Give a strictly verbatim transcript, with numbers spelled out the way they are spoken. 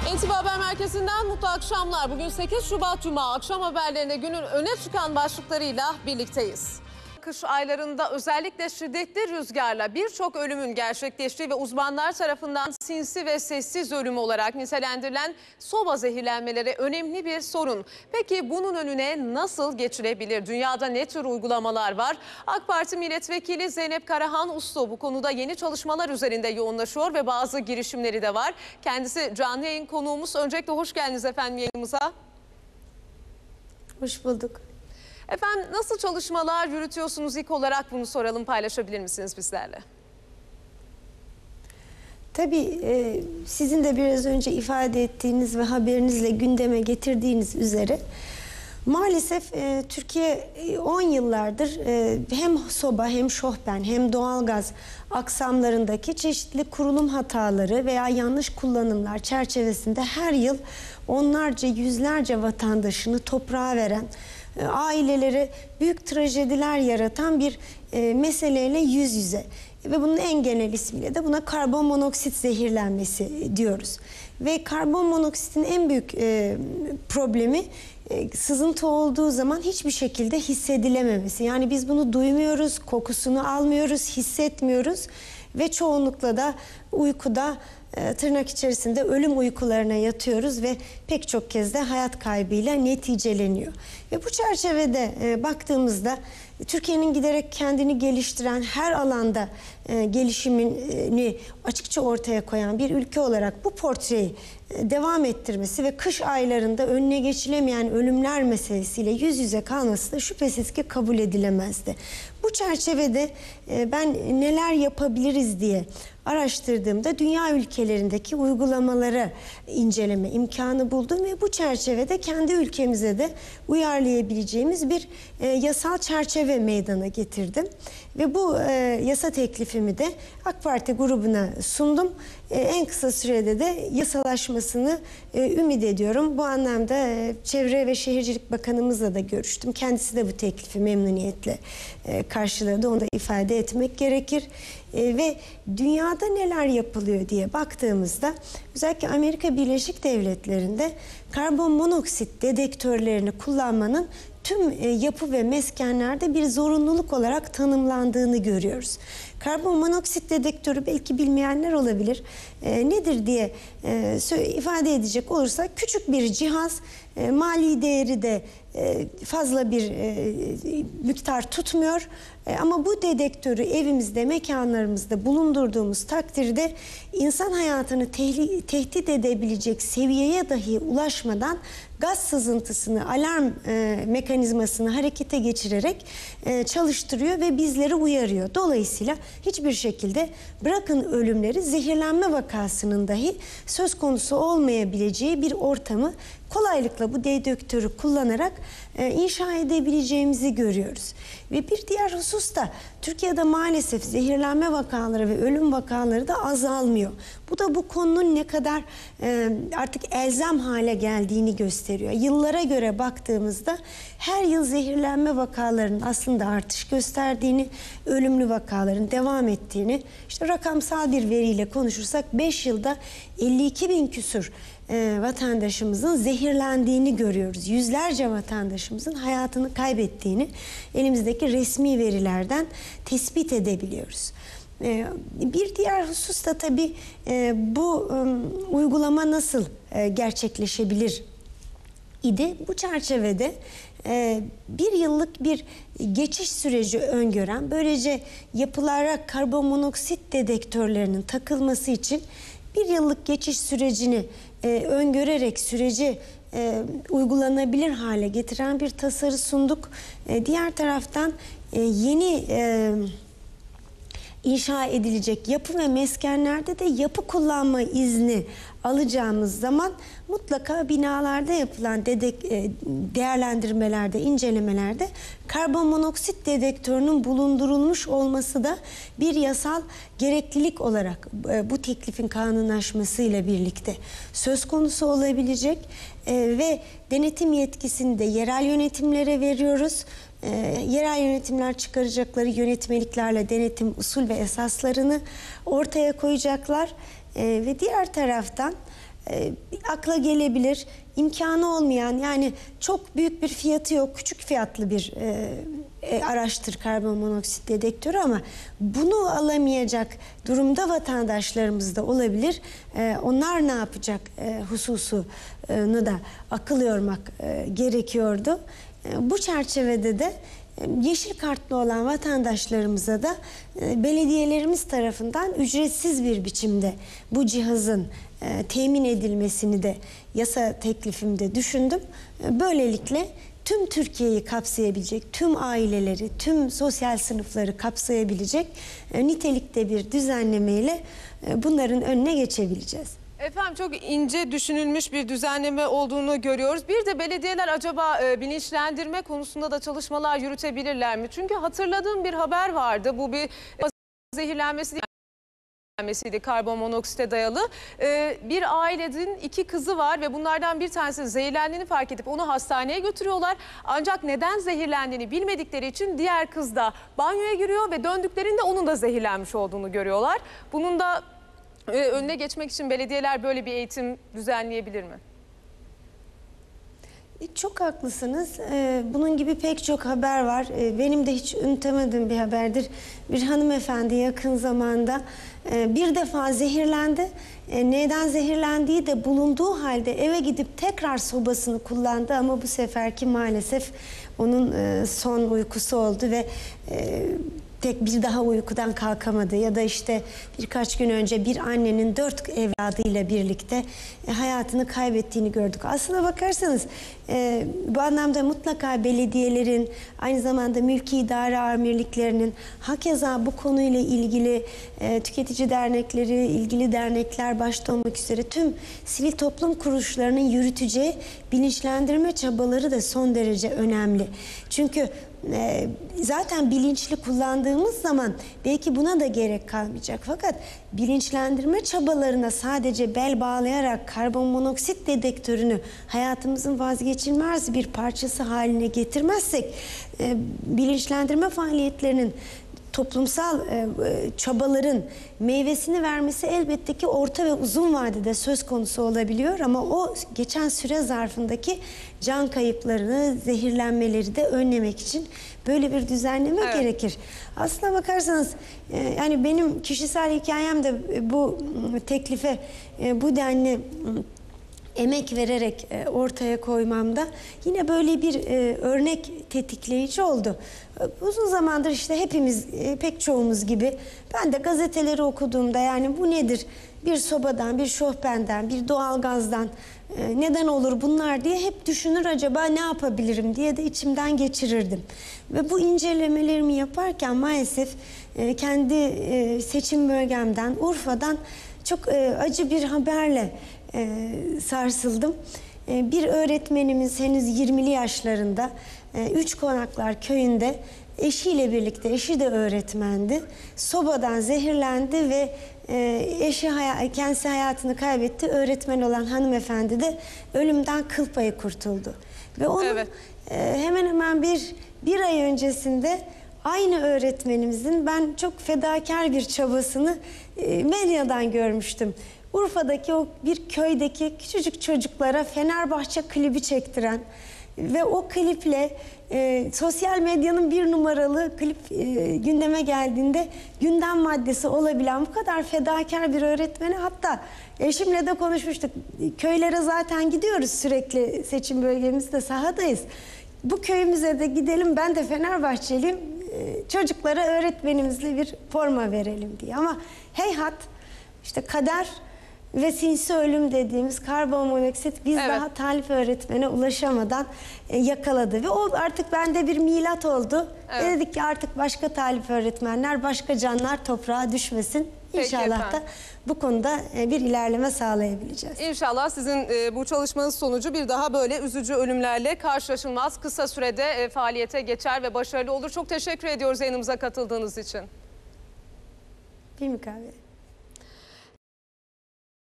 N T V Haber Merkezi'nden mutlu akşamlar. Bugün sekiz Şubat Cuma, akşam haberlerinde günün öne çıkan başlıklarıyla birlikteyiz. Kış aylarında özellikle şiddetli rüzgarla birçok ölümün gerçekleştiği ve uzmanlar tarafından sinsi ve sessiz ölüm olarak nitelendirilen soba zehirlenmeleri önemli bir sorun. Peki bunun önüne nasıl geçilebilir? Dünyada ne tür uygulamalar var? AK Parti Milletvekili Zeynep Karahan Uslu bu konuda yeni çalışmalar üzerinde yoğunlaşıyor ve bazı girişimleri de var. Kendisi canlı yayın konuğumuz. Öncelikle hoş geldiniz efendim yayınımıza. Hoş bulduk. Efendim nasıl çalışmalar yürütüyorsunuz? İlk olarak bunu soralım, paylaşabilir misiniz bizlerle? Tabii e, sizin de biraz önce ifade ettiğiniz ve haberinizle gündeme getirdiğiniz üzere maalesef e, Türkiye on yıllardır e, hem soba hem şohben hem doğalgaz aksamlarındaki çeşitli kurulum hataları veya yanlış kullanımlar çerçevesinde her yıl onlarca yüzlerce vatandaşını toprağa veren, ailelere büyük trajediler yaratan bir e, meseleyle yüz yüze. Ve bunun en genel ismiyle de buna karbon monoksit zehirlenmesi diyoruz. Ve karbon monoksitin en büyük e, problemi e, sızıntı olduğu zaman hiçbir şekilde hissedilememesi. Yani biz bunu duymuyoruz, kokusunu almıyoruz, hissetmiyoruz ve çoğunlukla da uykuda e, tırnak içerisinde ölüm uykularına yatıyoruz ve pek çok kez de hayat kaybıyla neticeleniyor. Ve bu çerçevede e, baktığımızda Türkiye'nin giderek kendini geliştiren, her alanda e, gelişimini açıkça ortaya koyan bir ülke olarak bu portreyi e, devam ettirmesi ve kış aylarında önüne geçilemeyen ölümler meselesiyle yüz yüze kalması da şüphesiz ki kabul edilemezdi. Bu çerçevede e, ben neler yapabiliriz diye araştırdığımda dünya ülkelerindeki uygulamaları inceleme imkanı buldum ve bu çerçevede kendi ülkemize de uyarlayabileceğimiz bir e, yasal çerçeve meydana getirdim. Ve bu e, yasa teklifimi de AK Parti grubuna sundum. E, en kısa sürede de yasalaşmasını e, ümit ediyorum. Bu anlamda e, Çevre ve Şehircilik Bakanımızla da görüştüm. Kendisi de bu teklifi memnuniyetle e, karşıladı. Onu da ifade etmek gerekir. E, ve dünyada neler yapılıyor diye baktığımızda özellikle Amerika Birleşik Devletleri'nde karbon monoksit dedektörlerini kullanmanın tüm e, yapı ve meskenlerde bir zorunluluk olarak tanımlandığını görüyoruz. Karbon monoksit dedektörü belki bilmeyenler olabilir. E, nedir diye e, ifade edecek olursak küçük bir cihaz, e, mali değeri de e, fazla bir e, miktar tutmuyor. E, ama bu dedektörü evimizde, mekanlarımızda bulundurduğumuz takdirde insan hayatını tehli, tehdit edebilecek seviyeye dahi ulaşmadan gaz sızıntısını, alarm e, mekanizmasını harekete geçirerek e, çalıştırıyor ve bizleri uyarıyor. Dolayısıyla hiçbir şekilde bırakın ölümleri, zehirlenme vakasının dahi söz konusu olmayabileceği bir ortamı kolaylıkla bu dedektörü kullanarak e, inşa edebileceğimizi görüyoruz. Ve bir diğer husus da Türkiye'de maalesef zehirlenme vakaları ve ölüm vakaları da azalmıyor. Bu da bu konunun ne kadar e, artık elzem hale geldiğini gösteriyor. Yıllara göre baktığımızda her yıl zehirlenme vakalarının aslında artış gösterdiğini, ölümlü vakaların devam ettiğini, işte rakamsal bir veriyle konuşursak beş yılda elli iki bin küsur E, vatandaşımızın zehirlendiğini görüyoruz. Yüzlerce vatandaşımızın hayatını kaybettiğini elimizdeki resmi verilerden tespit edebiliyoruz. E, bir diğer husus da tabii e, bu e, uygulama nasıl e, gerçekleşebilir idi? Bu çerçevede e, bir yıllık bir geçiş süreci öngören, böylece yapılara karbon monoksit dedektörlerinin takılması için bir yıllık geçiş sürecini e, öngörerek süreci e, uygulanabilir hale getiren bir tasarı sunduk. E, diğer taraftan e, yeni e, inşa edilecek yapı ve meskenlerde de yapı kullanma izni alacağımız zaman mutlaka binalarda yapılan dedek, e, değerlendirmelerde, incelemelerde karbon monoksit dedektörünün bulundurulmuş olması da bir yasal gereklilik olarak e, bu teklifin kanunlaşmasıyla birlikte söz konusu olabilecek e, ve denetim yetkisini de yerel yönetimlere veriyoruz. E, yerel yönetimler çıkaracakları yönetmeliklerle denetim usul ve esaslarını ortaya koyacaklar. E, ve diğer taraftan e, akla gelebilir, imkanı olmayan, yani çok büyük bir fiyatı yok, küçük fiyatlı bir e, e, araçtır karbon monoksit dedektörü, ama bunu alamayacak durumda vatandaşlarımız da olabilir. E, onlar ne yapacak e, hususunu da akıl yormak e, gerekiyordu. E, bu çerçevede de yeşil kartlı olan vatandaşlarımıza da e, belediyelerimiz tarafından ücretsiz bir biçimde bu cihazın e, temin edilmesini de yasa teklifimde düşündüm. E, böylelikle tüm Türkiye'yi kapsayabilecek, tüm aileleri, tüm sosyal sınıfları kapsayabilecek e, nitelikte bir düzenlemeyle e, bunların önüne geçebileceğiz. Efendim, çok ince düşünülmüş bir düzenleme olduğunu görüyoruz. Bir de belediyeler acaba e, bilinçlendirme konusunda da çalışmalar yürütebilirler mi? Çünkü hatırladığım bir haber vardı. Bu bir zehirlenmesi değil. Zehirlenmesiydi, karbon monoksite dayalı. Ee, bir ailenin iki kızı var ve bunlardan bir tanesi zehirlendiğini fark edip onu hastaneye götürüyorlar. Ancak neden zehirlendiğini bilmedikleri için diğer kız da banyoya giriyor ve döndüklerinde onun da zehirlenmiş olduğunu görüyorlar. Bunun da e, önüne geçmek için belediyeler böyle bir eğitim düzenleyebilir mi? Çok haklısınız. Bunun gibi pek çok haber var. Benim de hiç unutamadığım bir haberdir. Bir hanımefendi yakın zamanda bir defa zehirlendi. Neden zehirlendiği de bulunduğu halde eve gidip tekrar sobasını kullandı, ama bu seferki maalesef onun son uykusu oldu ve tek bir daha uykudan kalkamadı. Ya da işte birkaç gün önce bir annenin dört evladıyla birlikte e, hayatını kaybettiğini gördük. Aslına bakarsanız e, bu anlamda mutlaka belediyelerin, aynı zamanda mülki idare amirliklerinin, hakeza bu konuyla ilgili e, tüketici dernekleri, ilgili dernekler başta olmak üzere tüm sivil toplum kuruluşlarının yürüteceği bilinçlendirme çabaları da son derece önemli. Çünkü e, zaten bilinçli kullandığımız zaman belki buna da gerek kalmayacak. Fakat bilinçlendirme çabalarına sadece bel bağlayarak karbon monoksit dedektörünü hayatımızın vazgeçilmez bir parçası haline getirmezsek, e, bilinçlendirme faaliyetlerinin, toplumsal e, çabaların meyvesini vermesi elbette ki orta ve uzun vadede söz konusu olabiliyor, ama o geçen süre zarfındaki can kayıplarını, zehirlenmeleri de önlemek için böyle bir düzenleme evet. gerekir. Aslına bakarsanız e, yani benim kişisel hikayem de bu teklife e, bu denli emek vererek e, ortaya koymamda yine böyle bir e, örnek tetikleyici oldu. Uzun zamandır işte hepimiz, e, pek çoğumuz gibi ben de gazeteleri okuduğumda, yani bu nedir? Bir sobadan, bir şofbenden, bir doğalgazdan e, neden olur bunlar diye hep düşünür, acaba ne yapabilirim diye de içimden geçirirdim. Ve bu incelemelerimi yaparken maalesef e, kendi e, seçim bölgemden, Urfa'dan çok e, acı bir haberle e, sarsıldım. E, bir öğretmenimiz henüz yirmili yaşlarında, e, Üç Konaklar köyünde eşiyle birlikte, eşi de öğretmendi, sobadan zehirlendi ve e, eşi hay kendisi hayatını kaybetti. Öğretmen olan hanımefendi de ölümden kıl payı kurtuldu. Ve onun evet. e, hemen hemen bir, bir ay öncesinde aynı öğretmenimizin ben çok fedakar bir çabasını e, medyadan görmüştüm. Urfa'daki o bir köydeki küçücük çocuklara Fenerbahçe klibi çektiren ve o kliple e, sosyal medyanın bir numaralı klip e, gündeme geldiğinde gündem maddesi olabilen bu kadar fedakar bir öğretmeni, hatta eşimle de konuşmuştuk. Köylere zaten gidiyoruz sürekli, seçim bölgemizde sahadayız. Bu köyümüze de gidelim, ben de Fenerbahçeliyim, e, çocuklara öğretmenimizle bir forma verelim diye. Ama heyhat, işte kader ve sinsi ölüm dediğimiz karbon monoksit biz evet. daha Talip öğretmene ulaşamadan e, yakaladı. Ve o artık bende bir milat oldu. Evet. Ve dedik ki artık başka Talip öğretmenler, başka canlar toprağa düşmesin. İnşallah da bu konuda e, bir ilerleme sağlayabileceğiz. İnşallah sizin e, bu çalışmanız sonucu bir daha böyle üzücü ölümlerle karşılaşılmaz. Kısa sürede e, faaliyete geçer ve başarılı olur. Çok teşekkür ediyoruz yayınımıza katıldığınız için. Bir mukabele.